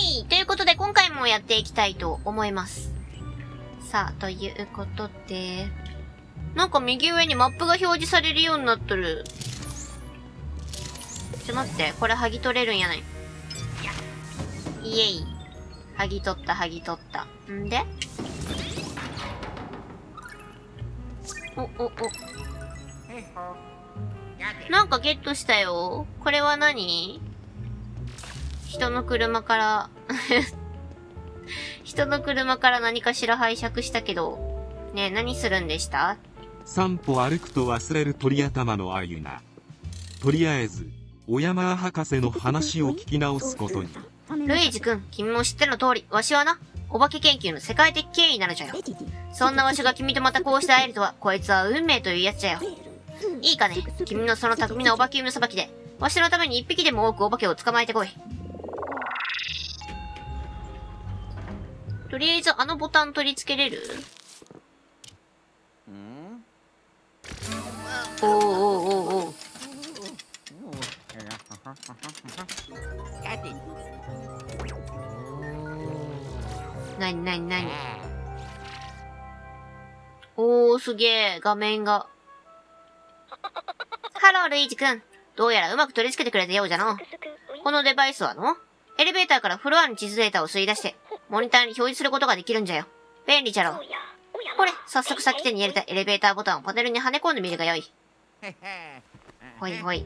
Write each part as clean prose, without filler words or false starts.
いということで、今回もやっていきたいと思います。さあ、ということで、なんか右上にマップが表示されるようになっとる。待って、これ剥ぎ取れるんやない。イエイ。剥ぎ取った、剥ぎ取った。んでなんかゲットしたよ。これは何？人の車から人の車から何かしら拝借したけど。ねえ、何するんでした？ 散歩歩くと忘れる鳥頭のあゆな。とりあえず、小山博士の話を聞き直すことに。 ルイージ君、君も知っての通り、わしはな、お化け研究の世界的権威なのじゃよ。そんなわしが君とまたこうして会えるとは、こいつは運命というやつじゃよ。いいかね、君のその巧みなお化け犬さばきで、わしのために一匹でも多くお化けを捕まえてこい。とりあえずあのボタン取り付けれる？おーおーおーおー。なになになに？おー、すげえ、画面が。ハロー、ルイージくん。どうやらうまく取り付けてくれたようじゃの。このデバイスはの、エレベーターからフロアの地図データを吸い出して、モニターに表示することができるんじゃよ。便利じゃろう。これ、早速さっき手に入れたエレベーターボタンをパネルにはね込んでみるがよい。ほいほい。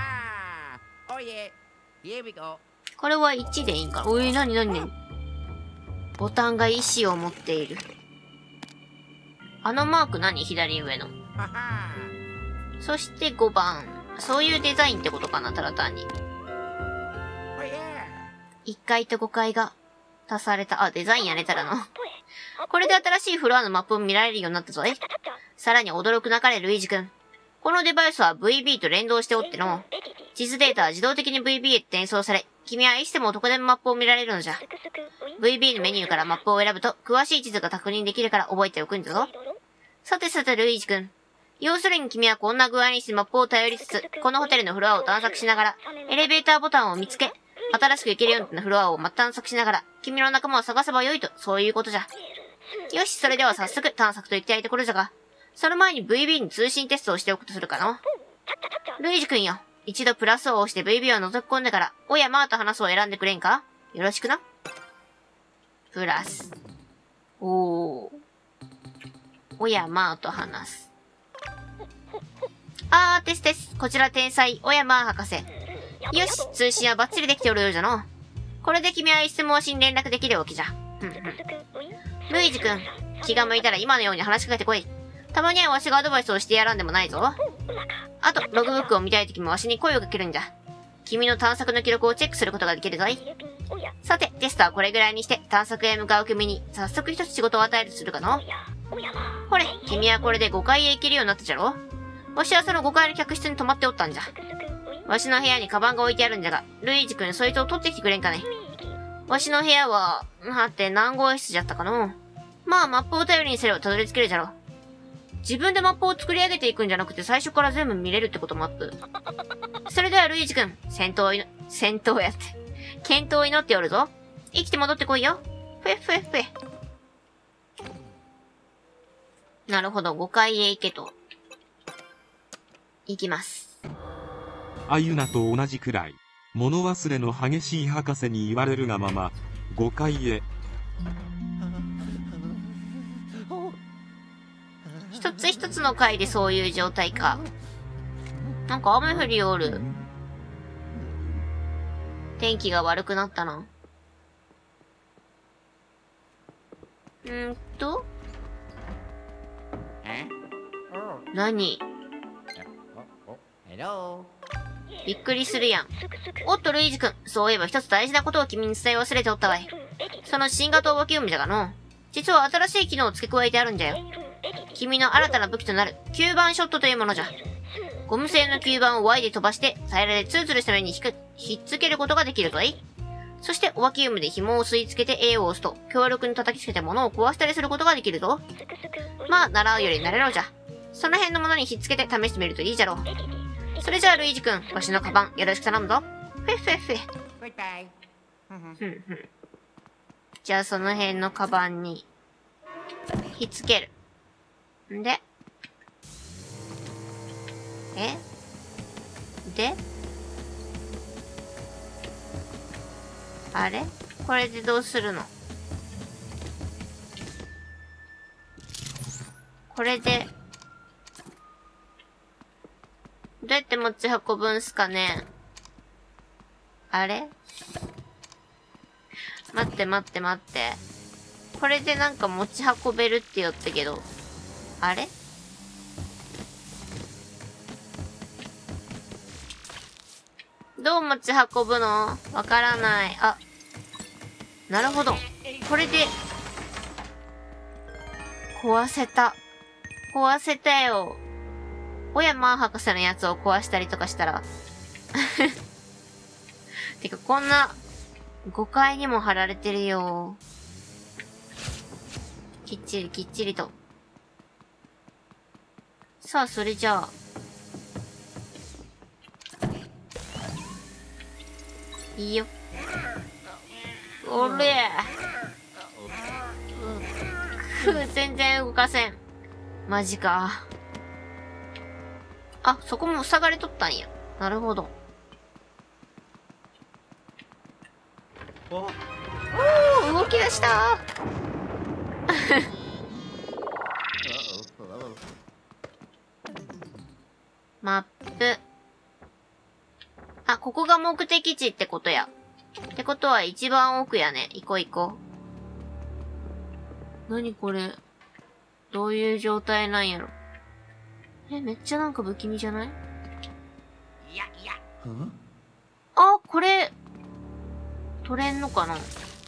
これは1でいいんかな。おい、なになになに。ボタンが意志を持っている。あのマーク何？左上の。そして5番。そういうデザインってことかな、ただ単に。1階と5階が足された。あ、デザインやれたらの。これで新しいフロアのマップを見られるようになったぞい。さらに驚くなかれ、ルイージ君。このデバイスは VB と連動しておっての。地図データは自動的に VB へ転送され、君はいつでもどこでもマップを見られるのじゃ。VB のメニューからマップを選ぶと、詳しい地図が確認できるから覚えておくんだぞ。さてさて、ルイージ君。要するに君はこんな具合にしてマップを頼りつつ、このホテルのフロアを探索しながら、エレベーターボタンを見つけ、新しく行けるようなフロアを探索しながら、君の仲間を探せばよいと、そういうことじゃ。よし、それでは早速探索と行きたいところじゃが、その前に VB に通信テストをしておくとするかの。ルイージ君よ。一度プラスを押して VB を覗き込んでから、おやまーと話すを選んでくれんか？よろしくな。プラス。おー。おやまーと話す。テステス。こちら天才、おやまー博士。よし、通信はバッチリできておるようじゃの。これで君は質問しに連絡できるわけじゃ。ルイージ君、気が向いたら今のように話しかけてこい。たまにはわしがアドバイスをしてやらんでもないぞ。あと、ログブックを見たいときもわしに声をかけるんじゃ。君の探索の記録をチェックすることができるぞい。さて、テストはこれぐらいにして、探索へ向かう君に、早速一つ仕事を与えるとするかの。ほれ、君はこれで5階へ行けるようになったじゃろ。わしはその5階の客室に泊まっておったんじゃ。わしの部屋にカバンが置いてあるんじゃが、ルイージ君そいつを取ってきてくれんかね。わしの部屋は、何号室じゃったかの。まあ、マップを頼りにすればたどり着けるじゃろ。自分でマップを作り上げていくんじゃなくて最初から全部見れるってことマップ。それではルイージ君、戦闘やって。健闘を祈っておるぞ。生きて戻ってこいよ。ふえふえふえ。なるほど、5階へ行けと。行きます。 あゆなと同じくらい、物忘れの激しい博士に言われるがまま、5階へ。 一つ一つの階でそういう状態か。なんか雨降りおる。天気が悪くなったな。何？びっくりするやん。おっと、ルイージ君。そういえば一つ大事なことを君に伝え忘れておったわい。その新型お化け海じゃがの。実は新しい機能を付け加えてあるんじゃよ。君の新たな武器となる吸盤ショットというものじゃ。ゴム製の吸盤を Y で飛ばして、平らでツルツルした面にひっつけることができるぞい。そして、お化け海で紐を吸い付けて A を押すと、強力に叩きつけて物を壊したりすることができるぞ。まあ、習うより慣れろじゃ。その辺のものにひっつけて試してみるといいじゃろう。それじゃあ、ルイージ君、わしのカバン、よろしく頼むぞ。ふえふえふえ。 じゃあその辺のカバンに、ひっつける。んで、であれこれでどうするの？これで、どうやって持ち運ぶんすかね？あれ？待って。これでなんか持ち運べるって言ったけど、あれ？どう持ち運ぶの？わからない。あ、なるほど。これで、壊せたよ。小山博士のやつを壊したりとかしたら。てか、こんな、5階にも貼られてるよ。きっちりと。さあ、それじゃあ。いいよ。おれ全然動かせん。マジか。あ、そこも塞がれとったんや。なるほど。おー、動き出したマップ。あ、ここが目的地ってことや。ってことは一番奥やね。行こう。何これ。どういう状態なんやろ。めっちゃなんか不気味じゃない？あ、これ、取れんのかな？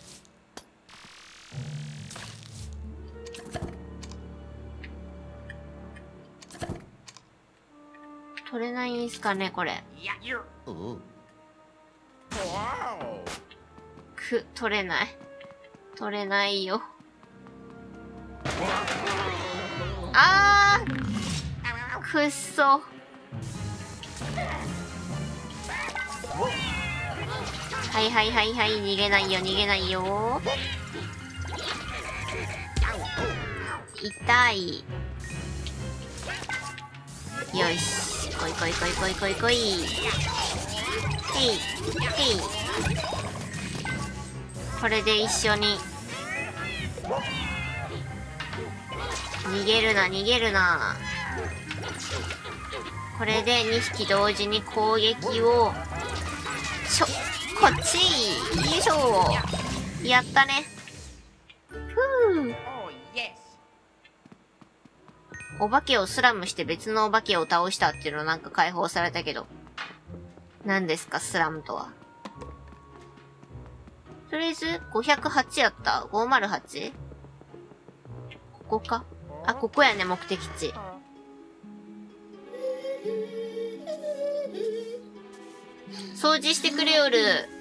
取れないんすかね、これ。取れない。取れないよ。くっそ。はい、逃げないよ。痛い。よし。来い。へい。これで一緒に。逃げるな。これで2匹同時に攻撃を。こっち。よいしょ。やったね。お化けをスラムして別のお化けを倒したっていうのなんか解放されたけど。何ですか、スラムとは。とりあえず、508やった ?508? ここか。あ、ここやね、目的地。掃除してくれよる。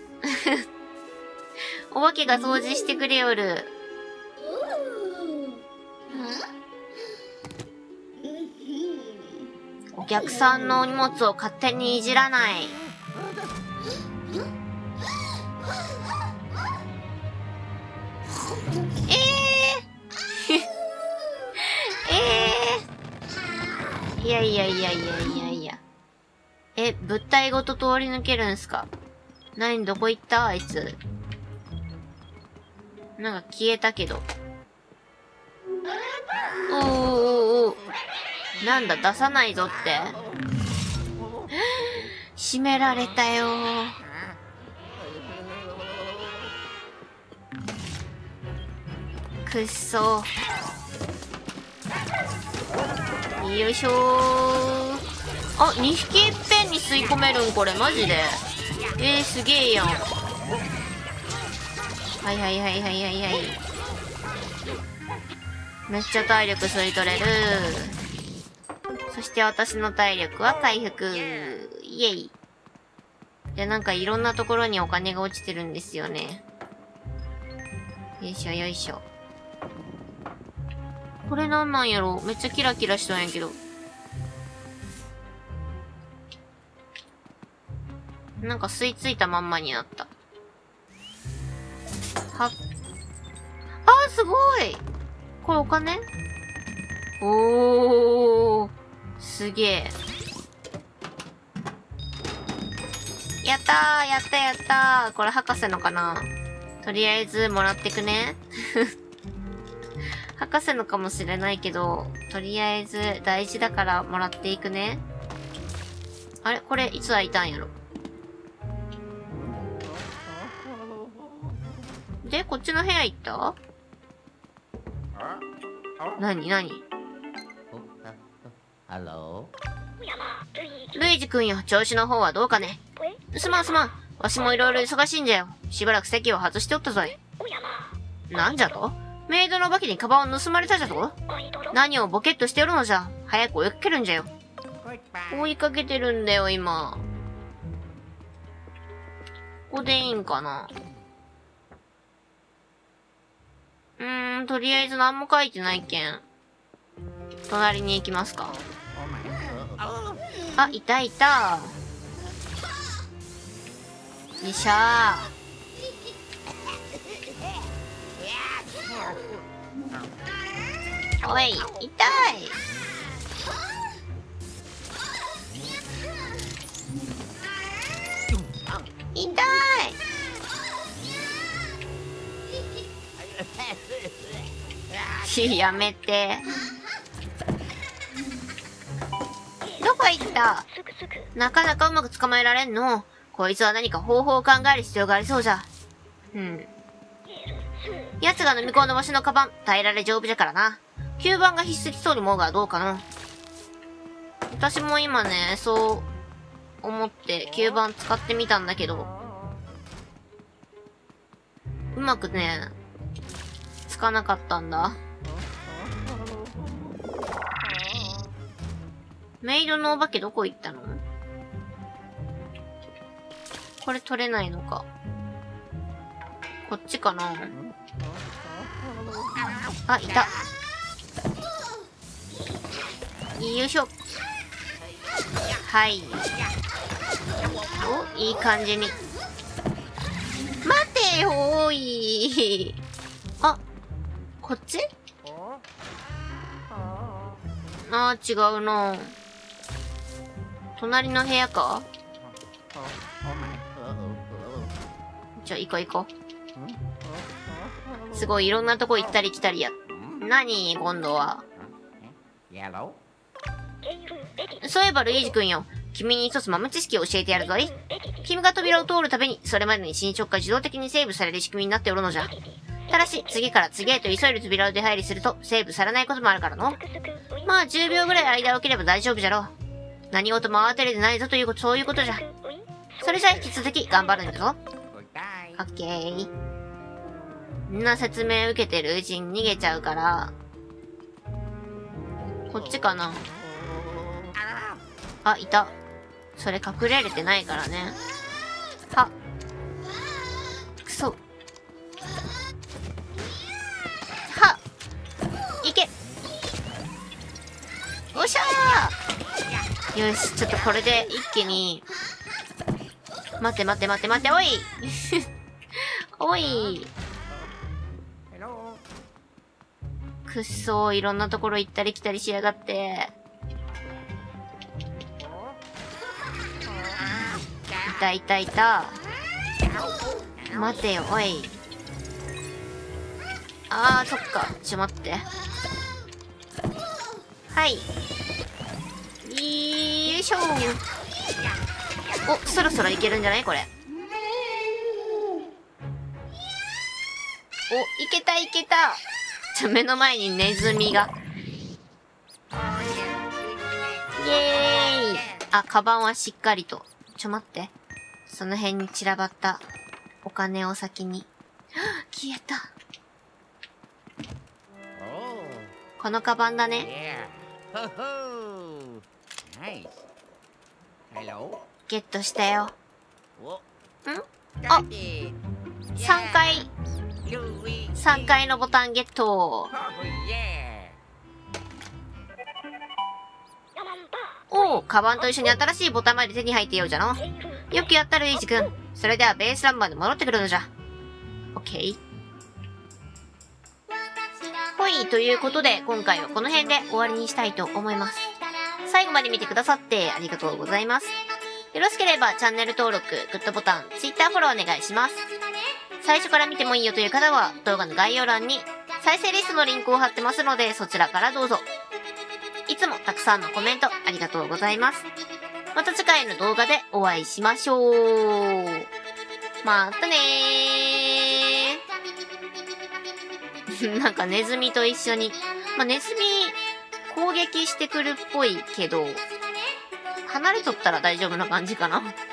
お化けが掃除してくれよる。お客さんの荷物を勝手にいじらない。いや。物体ごと通り抜けるんすか？何、どこ行ったあいつ。なんか消えたけど。お。なんだ、出さないぞって。閉められたよ。くっそ。よいしょー。あ、2匹いっぺんに吸い込めるんこれ、マジで。すげえやん。はい。めっちゃ体力吸い取れる。そして私の体力は回復。イエイ。で、なんかいろんなところにお金が落ちてるんですよね。よいしょ。これなんなんやろ？めっちゃキラキラしとんやけど。なんか吸い付いたまんまになった。はっ。 すごい。これお金？おー。すげえ。やったー、やったやったー。これ博士のかな？とりあえずもらってくね。博士のかもしれないけど、とりあえず大事だからもらっていくね。あれこれいつ開いたんやろ？で、こっちの部屋行った？なになに？ルイージくんよ、調子の方はどうかね？すまんすまん。わしもいろいろ忙しいんじゃよ。しばらく席を外しておったぞい。なんじゃと？メイドのお化けにカバンを盗まれたじゃと？何をボケっとしておるのじゃ。早く追いかけるんじゃよ。追いかけてるんだよ、今。ここでいいんかな？とりあえず何も書いてないけん。隣に行きますか。あ、いたいた。よいしょー。おい、痛い。痛い。やめて。どこ行った？なかなかうまく捕まえられんの。こいつは何か方法を考える必要がありそうじゃ。奴が飲み込んだわしのカバン、耐えられ丈夫じゃからな。吸盤が必須そうに思うがどうかな。私も今ね、そう思って吸盤使ってみたんだけど、うまくね、つかなかったんだ。メイドのお化けどこ行ったの？これ取れないのか。こっちかな？あ、いた。よいしょ。はい。お、いい感じに。待てよーい。あ、こっち？あー、違うな。隣の部屋か？じゃあ行こう行こう。すごいいろんなとこ行ったり来たりや。何今度は。そういえばルイージ君よ。君に一つ豆知識を教えてやるぞい。君が扉を通るたびに、それまでに進捗が自動的にセーブされる仕組みになっておるのじゃ。ただし、次から次へと急いで扉を出入りすると、セーブされないこともあるからの。まあ、10秒ぐらい間を空ければ大丈夫じゃろう。何事も慌てれてないぞということ、そういうことじゃ。それじゃあ引き続き頑張るんだぞ。オッケー。みんな説明受けてるうちに逃げちゃうから、こっちかな。あ、いた。それ隠れれてないからね。は。くそ。は。いけ。おっしゃー。よし、ちょっとこれで一気に。待て待て待て待て、おいおい。くっそー、いろんなところ行ったり来たりしやがって。いたいたいた。待てよ、おい。あー、そっか。待って。はい。よいしょー。お、そろそろいけるんじゃないこれ。お、いけたいけた。目の前にネズミが。イエーイ。あ、カバンはしっかりと。待って。その辺に散らばったお金を先に。消えた。このカバンだね。ゲットしたよ。ん？あ、3階のボタンゲット。おお、カバンと一緒に新しいボタンまで手に入ってようじゃの。よくやったルイージ君。それではベースランまで戻ってくるのじゃ。オッケー。 ほい、ということで、今回はこの辺で終わりにしたいと思います。最後まで見てくださってありがとうございます。よろしければチャンネル登録、グッドボタン、Twitter フォローお願いします。最初から見てもいいよという方は、動画の概要欄に再生リストのリンクを貼ってますので、そちらからどうぞ。いつもたくさんのコメントありがとうございます。また次回の動画でお会いしましょう。またねー。なんかネズミと一緒に。ネズミ攻撃してくるっぽいけど、離れとったら大丈夫な感じかな。